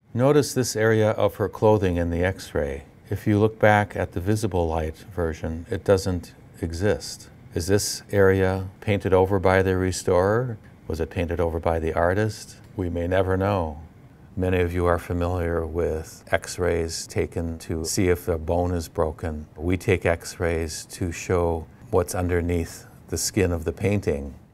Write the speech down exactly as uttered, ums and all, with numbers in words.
Notice this area of her clothing in the X-ray. If you look back at the visible light version, it doesn't exist. Is this area painted over by the restorer? Was it painted over by the artist? We may never know. Many of you are familiar with X-rays taken to see if the bone is broken. We take X-rays to show what's underneath the skin of the painting.